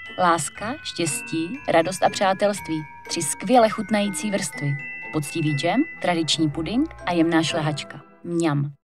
Láska, štěstí, radost a přátelství. 3 skvěle chutnající vrstvy. Poctivý džem, tradiční puding a jemná šlehačka. Mňam.